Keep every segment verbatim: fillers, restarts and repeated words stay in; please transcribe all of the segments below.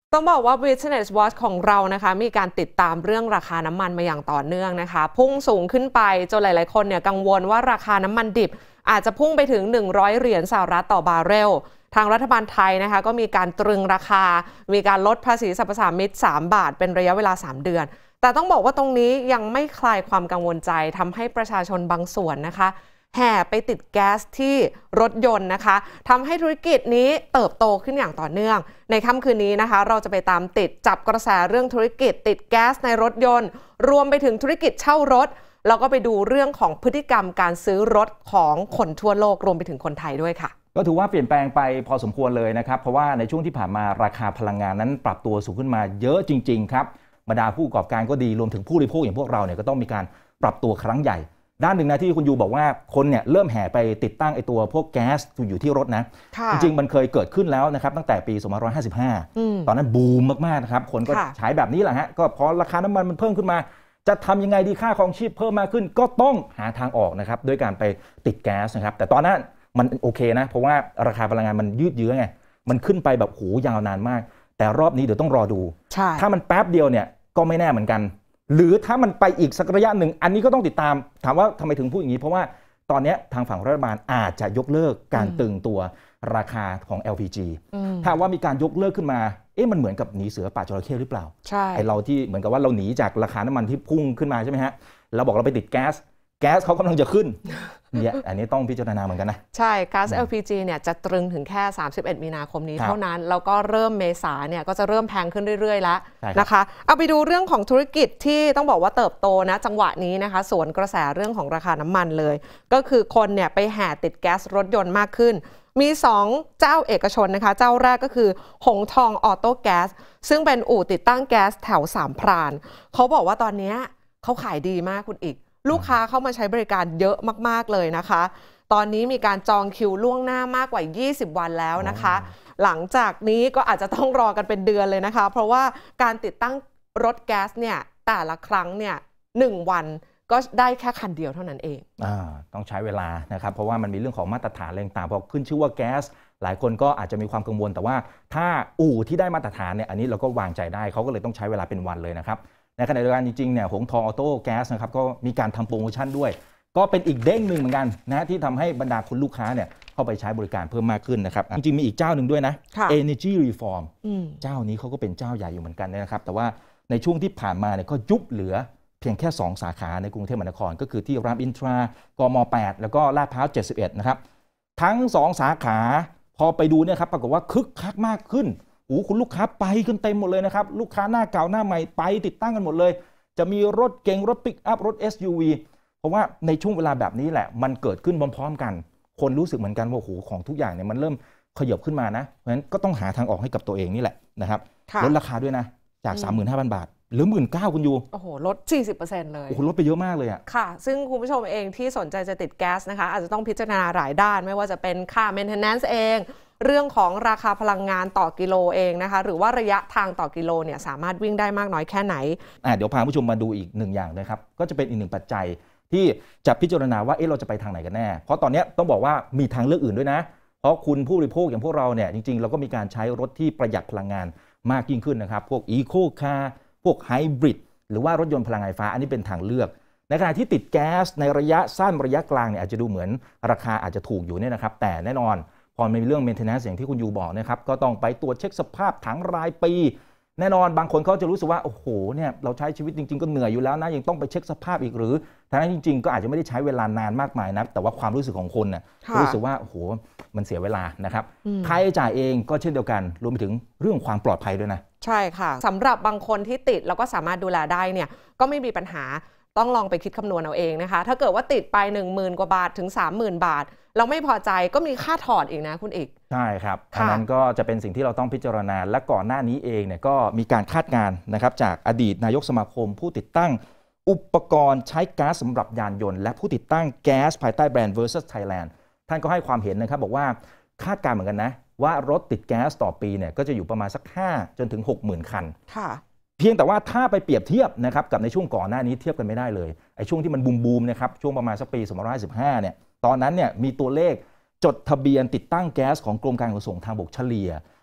ต้องบอกว่า Business Watch ของเรานะคะมีการติดตามเรื่องราคาน้ำมันมาอย่างต่อเนื่องนะคะพุ่งสูงขึ้นไปจนหลายๆคนเนี่ยกังวลว่าราคาน้ำมันดิบอาจจะพุ่งไปถึงหนึ่งร้อยเหรียญสหรัฐต่อบาร์เรลทางรัฐบาลไทยนะคะก็มีการตรึงราคามีการลดภาษีสรรพสามิตสามบาทเป็นระยะเวลาสามเดือนแต่ต้องบอกว่าตรงนี้ยังไม่คลายความกังวลใจทำให้ประชาชนบางส่วนนะคะแห่ไปติดแก๊สที่รถยนต์นะคะทำให้ธุรกิจนี้เติบโตขึ้นอย่างต่อเนื่องในค่ำคืนนี้นะคะเราจะไปตามติดจับกระแสเรื่องธุรกิจติดแก๊สในรถยนต์รวมไปถึงธุรกิจเช่ารถแล้วก็ไปดูเรื่องของพฤติกรรมการซื้อรถของคนทั่วโลกรวมไปถึงคนไทยด้วยค่ะก็ถือว่าเปลี่ยนแปลงไปพอสมควรเลยนะครับเพราะว่าในช่วงที่ผ่านมาราคาพลังงานนั้นปรับตัวสูงขึ้นมาเยอะจริงๆครับบรรดาผู้ประกอบการก็ดีรวมถึงผู้บริโภคอย่างพวกเราเนี่ยก็ต้องมีการปรับตัวครั้งใหญ่ด้านหนึ่งนะที่คุณยูบอกว่าคนเนี่ยเริ่มแห่ไปติดตั้งไอตัวพวกแก๊สอยู่ที่รถนะจริงๆมันเคยเกิดขึ้นแล้วนะครับตั้งแต่ปีสองพันห้าร้อยห้าสิบห้าตอนนั้นบูมมากๆนะครับคนก็ใช้แบบนี้แหละฮะก็พอราคาน้ำมันมันเพิ่มขึ้นมาจะทำยังไงดีค่าครองชีพเพิ่มมากขึ้นก็ต้องหาทางออกนะครับด้วยการไปติดแก๊สนะครับแต่ตอนนั้นมันโอเคนะเพราะว่าราคาพลังงานมันยืดเยื้อไงมันขึ้นไปแบบโหยาวนานมากแต่รอบนี้เดี๋ยวต้องรอดูถ้ามันแป๊บเดียวเนี่ยก็ไม่แน่เหมือนกันหรือถ้ามันไปอีกสักระยะหนึ่งอันนี้ก็ต้องติดตามถามว่าทำไมถึงพูดอย่างนี้เพราะว่าตอนนี้ทางฝั่งรัฐบาลอาจจะยกเลิกการตึงตัวราคาของ แอล พี จี ถ้าว่ามีการยกเลิกขึ้นมาเอ๊ะมันเหมือนกับหนีเสือป่าจระเข้หรือเปล่าใช่ไอเราที่เหมือนกับว่าเราหนีจากราคาน้ำมันที่พุ่งขึ้นมาใช่ไหมฮะเราบอกเราไปติดแก๊สแก๊สเขากำลังจะขึ้นเนี่ยอันนี้ต้องพิจารณาเหมือนกันนะใช่ก๊าซ แอล พี จี เนี่ยจะตรึงถึงแค่สามสิบเอ็ดมีนาคมนี้เท่านั้นแล้วก็เริ่มเมษาเนี่ยก็จะเริ่มแพงขึ้นเรื่อยๆแล้วนะคะเอาไปดูเรื่องของธุรกิจที่ต้องบอกว่าเติบโตนะจังหวะนี้นะคะสวนกระแสเรื่องของราคาน้ำมันเลยก็คือคนเนี่ยไปแห่ติดแก๊สรถยนต์มากขึ้นมีสองเจ้าเอกชนนะคะเจ้าแรกก็คือหงทองออโต้แก๊สซึ่งเป็นอู่ติดตั้งแก๊สแถวสามพรานเขาบอกว่าตอนนี้เขาขายดีมากคุณอีกลูกค้าเข้ามาใช้บริการเยอะมากๆเลยนะคะตอนนี้มีการจองคิวล่วงหน้ามากกว่ายี่สิบวันแล้วนะคะหลังจากนี้ก็อาจจะต้องรอกันเป็นเดือนเลยนะคะเพราะว่าการติดตั้งรถแก๊สเนี่ยแต่ละครั้งเนี่ยหนึ่งวันก็ได้แค่คันเดียวเท่านั้นเองอ่าต้องใช้เวลานะครับเพราะว่ามันมีเรื่องของมาตรฐานอะไรต่างๆพอขึ้นชื่อว่าแก๊สหลายคนก็อาจจะมีความกังวลแต่ว่าถ้าอู่ที่ได้มาตรฐานเนี่ยอันนี้เราก็วางใจได้เขาก็เลยต้องใช้เวลาเป็นวันเลยนะครับในขณะเดียวกันจริงๆเนี่ยหงทองออโต้แก๊สนะครับก็มีการทำโปรโมชั่นด้วยก็เป็นอีกเด้งหนึ่งเหมือนกันนะที่ทำให้บรรดาคุณลูกค้าเนี่ยเข้าไปใช้บริการเพิ่มมากขึ้นนะครับจริงๆมีอีกเจ้าหนึ่งด้วยนะ Energy Reform เจ้านี้เขาก็เป็นเจ้าใหญ่อยู่เหมือนกันนะครับแต่ว่าในช่วงที่ผ่านมาเนี่ยก็ยุบเหลือเพียงแค่สองสาขาในกรุงเทพมหานครก็คือที่รามอินทรากมแปดแล้วก็ลาดพร้าวเจ็ดสิบเอ็ดนะครับทั้งสองสาขาพอไปดูเนี่ยครับปรากฏว่าคึกคักมากขึ้นโอ้คุณลูกค้าไปกันเต็มหมดเลยนะครับลูกค้าหน้าเก่าหน้าใหม่ไปติดตั้งกันหมดเลยจะมีรถเก๋งรถปิกอัพรถ เอส ยู วี เพราะว่าในช่วงเวลาแบบนี้แหละมันเกิดขึ้นพร้อมๆกันคนรู้สึกเหมือนกันว่าโอ้โหของทุกอย่างเนี่ยมันเริ่มขยับขึ้นมานะเพราะฉะนั้นก็ต้องหาทางออกให้กับตัวเองนี่แหละนะครับลดราคาด้วยนะจาก สามหมื่นห้าพัน บาทหรือ หนึ่งหมื่นเก้าพัน คุณยูโอ้โหลด สี่สิบเปอร์เซ็นต์ เลยโอ้โหลดไปเยอะมากเลยอ่ะค่ะซึ่งคุณผู้ชมเองที่สนใจจะติดแก๊สนะคะอาจจะต้องพิจารณาหลายด้านไม่ว่าจะเป็นค่า maintenance เองเรื่องของราคาพลังงานต่อกิโลเองนะคะหรือว่าระยะทางต่อกิโลเนี่ยสามารถวิ่งได้มากน้อยแค่ไหนอ่าเดี๋ยวพาผู้ชมมาดูอีกหนึ่งอย่างนะครับก็จะเป็นอีกหนึ่งปัจจัยที่จะพิจารณาว่าเอ๊ะเราจะไปทางไหนกันแน่เพราะตอนนี้ต้องบอกว่ามีทางเลือกอื่นด้วยนะเพราะคุณผู้บริโภคอย่างพวกเราเนี่ยจริงๆเราก็มีการใช้รถที่ประหยัดพลังงานมากยิ่งขึ้นนะครับพวกอีโคคาร์พวกไฮบริดหรือว่ารถยนต์พลังงานไฟฟ้าอันนี้เป็นทางเลือกในขณะที่ติดแก๊สในระยะสั้นระยะกลางเนี่ยอาจจะดูเหมือนราคาอาจจะถูกอยู่เนี่ยนะครับแต่แน่นอนพอมีเรื่อง maintenance อย่างที่คุณยูบอกนะครับก็ต้องไปตรวจเช็คสภาพถังรายปีแน่นอนบางคนเขาจะรู้สึกว่าโอ้โหเนี่ยเราใช้ชีวิตจริงๆก็เหนื่อยอยู่แล้วนะยังต้องไปเช็คสภาพอีกหรือทั้งนั้นจริงๆก็อาจจะไม่ได้ใช้เวลานานมากมายนะแต่ว่าความรู้สึกของคนน่ะรู้สึกว่าโอ้โหมันเสียเวลานะครับค่าใช้จ่ายเองก็เช่นเดียวกันรวมไปถึงเรื่องความปลอดภัยด้วยนะใช่ค่ะสำหรับบางคนที่ติดแล้วก็สามารถดูแลได้เนี่ยก็ไม่มีปัญหาต้องลองไปคิดคำนวณเอาเองนะคะถ้าเกิดว่าติดไป หนึ่งหมื่น กว่าบาทถึง สามหมื่น บาทเราไม่พอใจก็มีค่าถอดอีกนะคุณอีกใช่ครับอันนั้นก็จะเป็นสิ่งที่เราต้องพิจารณาและก่อนหน้านี้เองเนี่ยก็มีการคาดการณ์นะครับจากอดีตนายกสมาคมผู้ติดตั้งอุปกรณ์ใช้ก๊าซสำหรับยานยนต์และผู้ติดตั้งแก๊สภายใต้แบรนด์ Versus Thailand ท่านก็ให้ความเห็นนะครับบอกว่าคาดการณ์เหมือนกันนะว่ารถติดแก๊สต่อปีเนี่ยก็จะอยู่ประมาณสักห้าจนถึง หกหมื่น คันค่ะเพียงแต่ว่าถ้าไปเปรียบเทียบนะครับกับในช่วงก่อนหน้านี้เทียบกันไม่ได้เลยไอ้ช่วงที่มันบูมๆนะครับช่วงประมาณสักปีสองพันห้าร้อยสิบห้าเนี่ยตอนนั้นเนี่ยมีตัวเลขจดทะเบียนติดตั้งแก๊สของกรมการขนส่งทางบกเฉลี่ย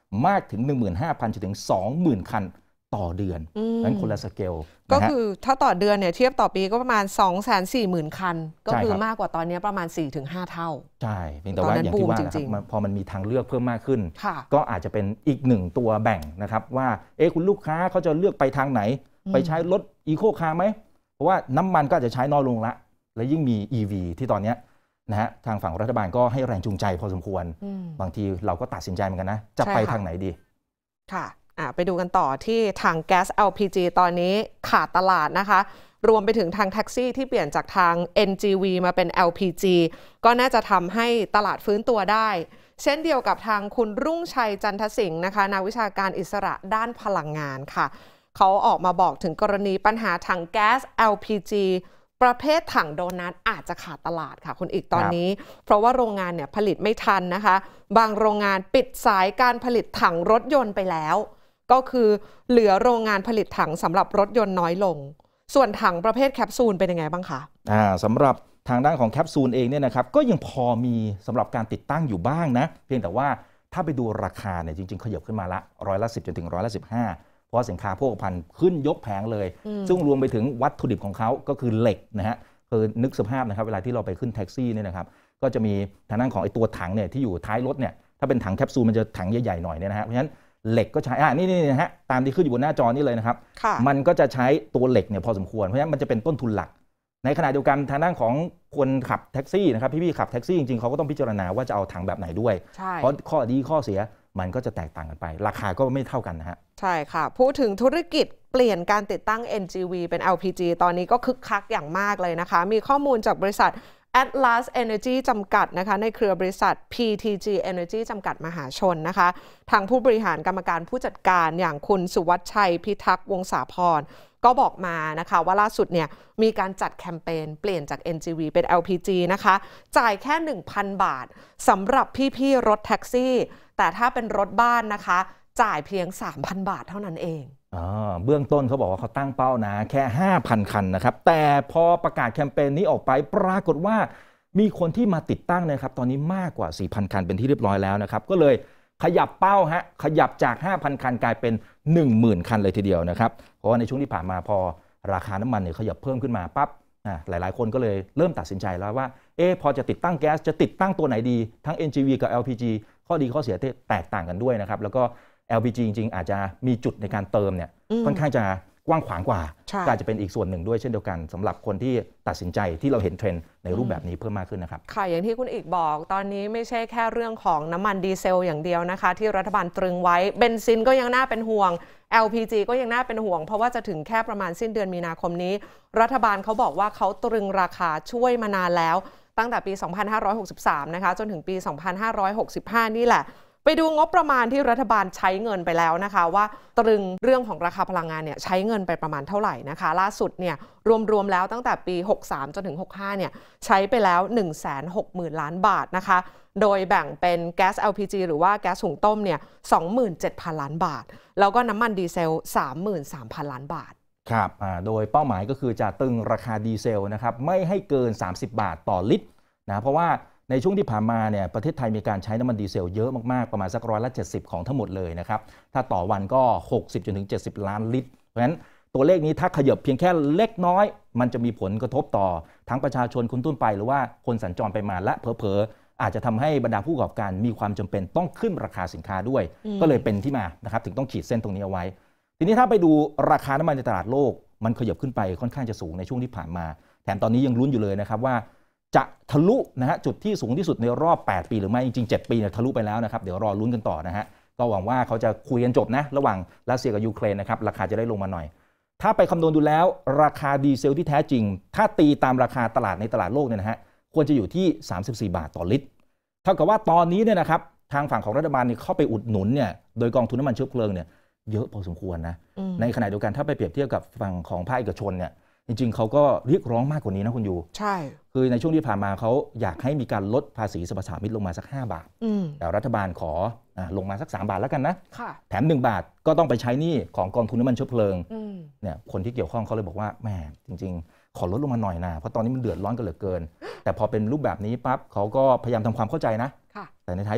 มากถึง หนึ่งหมื่นห้าพัน จนถึง สองหมื่น คันต่อเดือนนั้นคนละสเกลก็คือถ้าต่อเดือนเนี่ยเทียบต่อปีก็ประมาณ สองแสนสี่หมื่น คันก็คือมากกว่าตอนนี้ประมาณ สี่ถึงห้า เท่าใช่เพียงแต่ว่าอย่างที่ว่านะครับพอมันมีทางเลือกเพิ่มมากขึ้นก็อาจจะเป็นอีกหนึ่งตัวแบ่งนะครับว่าเอ๊ะคุณลูกค้าเขาจะเลือกไปทางไหนไปใช้รถอีโคคาร์ไหมเพราะว่าน้ำมันก็อาจจะใช้น้อยลงละและยิ่งมี อี วี ที่ตอนนี้นะฮะทางฝั่งรัฐบาลก็ให้แรงจูงใจพอสมควรบางทีเราก็ตัดสินใจเหมือนกันนะจะไปทางไหนดีค่ะไปดูกันต่อที่ทางแก๊ส แอล พี จี ตอนนี้ขาดตลาดนะคะรวมไปถึงทางแท็กซี่ที่เปลี่ยนจากทาง เอ็น จี วี มาเป็น แอล พี จี ก็น่าจะทำให้ตลาดฟื้นตัวได้เช่นเดียวกับทางคุณรุ่งชัยจันทสิงห์นะคะนักวิชาการอิสระด้านพลังงานค่ะเขาออกมาบอกถึงกรณีปัญหาถังแก๊ส แอล พี จี ประเภทถังโดนัทอาจจะขาดตลาดค่ะคุณอีกตอนนี้เพราะว่าโรงงานเนี่ยผลิตไม่ทันนะคะบางโรงงานปิดสายการผลิตถังรถยนต์ไปแล้วก็คือเหลือโรงงานผลิตถังสำหรับรถยนต์น้อยลงส่วนถังประเภทแคปซูลเป็นยังไงบ้างคะอ่าสำหรับทางด้านของแคปซูลเองเนี่ยนะครับก็ยังพอมีสำหรับการติดตั้งอยู่บ้างนะเพียงแต่ว่าถ้าไปดูราคาเนี่ยจริงๆขยับขึ้นมาละร้อยละสิบจนถึงร้อยละสิบห้าเพราะสินค้าโภคภัณฑ์ขึ้นยกแผงเลยซึ่งรวมไปถึงวัตถุดิบของเขาก็คือเหล็กนะฮะคือนึกสภาพนะครับเวลาที่เราไปขึ้นแท็กซี่เนี่ยนะครับก็จะมีทางด้านของไอ้ตัวถังเนี่ยที่อยู่ท้ายรถเนี่ยถ้าเป็นถังแคปซูลมันจะถังใหญ่ๆหน่อยเนี่ยนะฮะเพราะฉะนั้นเหล็กก็ใช้อ่านี่นี่นะฮะตามที่ขึ้นอยู่บนหน้าจอนี่เลยนะครับมันก็จะใช้ตัวเหล็กเนี่ยพอสมควรเพราะฉะนั้นมันจะเป็นต้นทุนหลักในขณะเดียวกันทางด้านของคนขับแท็กซี่นะครับพี่ๆขับแท็กซี่จริงๆเขาก็ต้องพิจารณาว่าจะเอาถังแบบไหนด้วยเพราะข้อดีข้อเสียมันก็จะแตกต่างกันไปราคาก็ไม่เท่ากันนะฮะใช่ค่ะพูดถึงธุรกิจเปลี่ยนการติดตั้ง เอ็น จี วี เป็น แอล พี จี ตอนนี้ก็คึกคักอย่างมากเลยนะคะมีข้อมูลจากบริษัท Atlas Energy จำกัดนะคะในเครือบริษัท พี ที จี Energy จำกัดมหาชนนะคะทางผู้บริหารกรรมการผู้จัดการอย่างคุณสุวัชชัยพิทักษ์วงศาพรก็บอกมานะคะว่าล่าสุดเนี่ยมีการจัดแคมเปญเปลี่ยนจาก เอ็น จี วี เป็น แอล พี จี นะคะจ่ายแค่ หนึ่งพัน บาทสำหรับพี่ๆรถแท็กซี่แต่ถ้าเป็นรถบ้านนะคะจ่ายเพียง สามพัน บาทเท่านั้นเองอ๋อเบื้องต้นเขาบอกว่าเขาตั้งเป้านะแค่ ห้าพัน คันนะครับแต่พอประกาศแคมเปญนี้ออกไปปรากฏว่ามีคนที่มาติดตั้งนะครับตอนนี้มากกว่า สี่พัน คันเป็นที่เรียบร้อยแล้วนะครับก็เลยขยับเป้าฮะขยับจาก ห้าพัน คันกลายเป็น หนึ่งหมื่น คันเลยทีเดียวนะครับเพราะว่าในช่วงที่ผ่านมาพอราคาน้ำมันเนี่ยขยับเพิ่มขึ้นมาปั๊บหลายๆคนก็เลยเริ่มตัดสินใจแล้วว่าเอ๊ะพอจะติดตั้งแก๊สจะติดตั้งตัวไหนดีทั้ง เอ็น จี วี กับ แอล พี จี ข้อดีข้อเสียแตกต่างกันด้วยนะครับแล้วก็ แอล พี จี จริงๆอาจจะมีจุดในการเติมเนี่ยค่อนข้างจะกว้างขวางกว่าก็อาจจะเป็นอีกส่วนหนึ่งด้วยเช่นเดียวกันสำหรับคนที่ตัดสินใจที่เราเห็นเทรนด์ในรูปแบบนี้เพิ่มมากขึ้นนะครับค่ะอย่างที่คุณอีกบอกตอนนี้ไม่ใช่แค่เรื่องของน้ำมันดีเซลอย่างเดียวนะคะที่รัฐบาลตรึงไว้เบนซินก็ยังน่าเป็นห่วง แอล พี จี ก็ยังน่าเป็นห่วงเพราะว่าจะถึงแค่ประมาณสิ้นเดือนมีนาคมนี้รัฐบาลเขาบอกว่าเขาตรึงราคาช่วยมานานแล้วตั้งแต่ปี สองพันห้าร้อยหกสิบสาม นะคะจนถึงปี สองพันห้าร้อยหกสิบห้า นี่แหละไปดูงบประมาณที่รัฐบาลใช้เงินไปแล้วนะคะว่าตรึงเรื่องของราคาพลังงานเนี่ยใช้เงินไปประมาณเท่าไหร่นะคะล่าสุดเนี่ยรวมๆแล้วตั้งแต่ปีหกสิบสามจนถึงหกสิบห้าเนี่ยใช้ไปแล้ว หนึ่งแสนหกหมื่น ล้านบาทนะคะโดยแบ่งเป็นแก๊ส แอล พี จี หรือว่าแก๊สหุงต้มเนี่ย สองหมื่นเจ็ดพัน ล้านบาทแล้วก็น้ำมันดีเซล สามหมื่นสามพัน ล้านบาทครับโดยเป้าหมายก็คือจะตึงราคาดีเซลนะครับไม่ให้เกินสามสิบบาทต่อลิตรนะเพราะว่าในช่วงที่ผ่านมาเนี่ยประเทศไทยมีการใช้น้ำมันดีเซลเยอะมากๆประมาณสักร้อยละเจ็ดสิบของทั้งหมดเลยนะครับถ้าต่อวันก็หกสิบจนถึงเจ็ดสิบล้านลิตรเพราะฉะนั้นตัวเลขนี้ถ้าขยับเพียงแค่เล็กน้อยมันจะมีผลกระทบต่อทั้งประชาชนคนทั่วไปหรือว่าคนสัญจรไปมาและเผลอๆอาจจะทำให้บรรดาผู้ประกอบการมีความจำเป็นต้องขึ้นราคาสินค้าด้วยก็เลยเป็นที่มานะครับถึงต้องขีดเส้นตรงนี้เอาไว้ทีนี้ถ้าไปดูราคาน้ำมันในตลาดโลกมันขยับขึ้นไปค่อนข้างจะสูงในช่วงที่ผ่านมาแถมตอนนี้ยังลุ้นอยู่เลยนะครับว่าจะทะลุนะฮะจุดที่สูงที่สุดในรอบแปดปีหรือไม่จริงๆเจ็ดปีเนี่ยทะลุไปแล้วนะครับเดี๋ยวรอลุ้นกันต่อนะฮะก็หวังว่าเขาจะคุยกันจบนะระหว่างรัสเซียกับยูเครนนะครับราคาจะได้ลงมาหน่อยถ้าไปคำนวณดูแล้วราคาดีเซลที่แท้จริงถ้าตีตามราคาตลาดในตลาดโลกเนี่ยนะฮะควรจะอยู่ที่สามสิบสี่บาทต่อลิตรเท่ากับว่าตอนนี้เนี่ยนะครับทางฝั่งของรัฐบาลเนี่ยเข้าไปอุดหนุนเนี่ยโดยกองทุนน้ำมันเชื้อเพลิงเนี่ยเยอะพอสมควรนะในขณะเดียวกันถ้าไปเปรียบเทียบกับฝั่งของภาคเอกชนเนี่ยจริงๆเขาก็เรียกร้องมากกว่านี้นะคุณยูใช่คือในช่วงที่ผ่านมาเขาอยากให้มีการลดภาษีสรรพสามิตลงมาสักห้าบาทแต่รัฐบาลขอลงมาสักสามบาทแล้วกันนะแถมหนึ่งบาทก็ต้องไปใช้หนี้ของกองทุนน้ำมันเชื้อเพลิงเนี่ยคนที่เกี่ยวข้องเขาเลยบอกว่าแหมจริงๆขอลดลงมาหน่อยนะเพราะตอนนี้มันเดือดร้อนกันเหลือเกินแต่พอเป็นรูปแบบนี้ปั๊บเขาก็พยายามทำความเข้าใจนะแต่ในท้ายที่สุด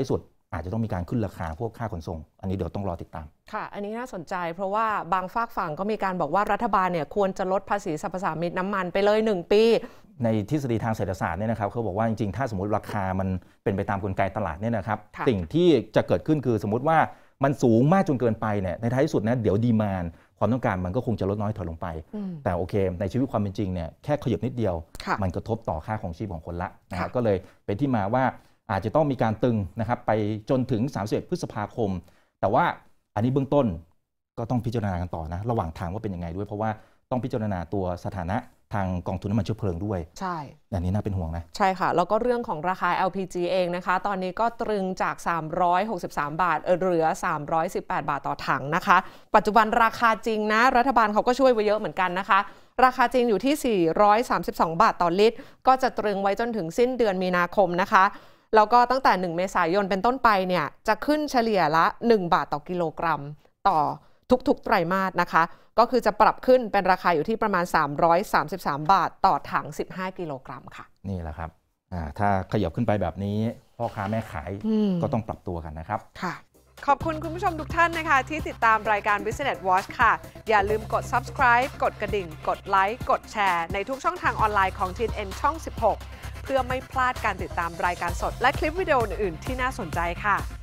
อาจจะต้องมีการขึ้นราคาพวกค่าขนส่งอันนี้เดี๋ยวต้องรอติดตามค่ะอันนี้น่าสนใจเพราะว่าบางฝากฝั่งก็มีการบอกว่ารัฐบาลเนี่ยควรจะลดภาษีสรรพสามิตน้ำมันไปเลยหนึ่งปีในทฤษฎีทางเศรษฐศาสตร์เนี่ยนะครับเขาบอกว่าจริงๆถ้าสมมติราคามันเป็นไปตามกลไกตลาดเนี่ยนะครับสิ่งที่จะเกิดขึ้นคือสมมติว่ามันสูงมากจนเกินไปเนี่ยในท้ายที่สุดนะเดี๋ยวดีมานด์ความต้องการมันก็คงจะลดน้อยถอยลงไปแต่โอเคในชีวิตความเป็นจริงเนี่ยแค่ขยับนิดเดียวมันกระทบต่อค่าของชีพของคนละนะก็เลยเป็นที่มาว่าอาจจะต้องมีการตึงนะครับไปจนถึงสามสิบเอ็ดพฤษภาคมแต่ว่าอันนี้เบื้องต้นก็ต้องพิจารณากันต่อนะระหว่างทางว่าเป็นยังไงด้วยเพราะว่าต้องพิจารณาตัวสถานะทางกองทุนน้ำมันเชื้อเพลิงด้วยใช่อันนี้น่าเป็นห่วงนะใช่ค่ะแล้วก็เรื่องของราคา แอล พี จี เองนะคะตอนนี้ก็ตรึงจากสามร้อยหกสิบสามบาทเหลือสามร้อยสิบแปดบาทต่อถังนะคะปัจจุบันราคาจริงนะรัฐบาลเขาก็ช่วยไว้เยอะเหมือนกันนะคะราคาจริงอยู่ที่สี่ร้อยสามสิบสองบาทต่อลิตรก็จะตรึงไว้จนถึงสิ้นเดือนมีนาคมนะคะแล้วก็ตั้งแต่หนึ่งเมษายนเป็นต้นไปเนี่ยจะขึ้นเฉลี่ยละหนึ่งบาทต่อกิโลกรัมต่อทุกๆไตรมาสนะคะก็คือจะปรับขึ้นเป็นราคาอยู่ที่ประมาณสามร้อยสามสิบสามบาทต่อถังสิบห้ากิโลกรัมค่ะนี่แหละครับถ้าขยับขึ้นไปแบบนี้พ่อค้าแม่ขายก็ต้องปรับตัวกันนะครับค่ะขอบคุณคุณผู้ชมทุกท่านนะคะที่ติดตามรายการ Business Watch ค่ะอย่าลืมกด Subscribe กดกระดิ่งกดไลค์กดแชร์ในทุกช่องทางออนไลน์ของ ที เอ็น เอ็น ช่องสิบหกเพื่อไม่พลาดการติดตามรายการสดและคลิปวิดีโออื่นๆที่น่าสนใจค่ะ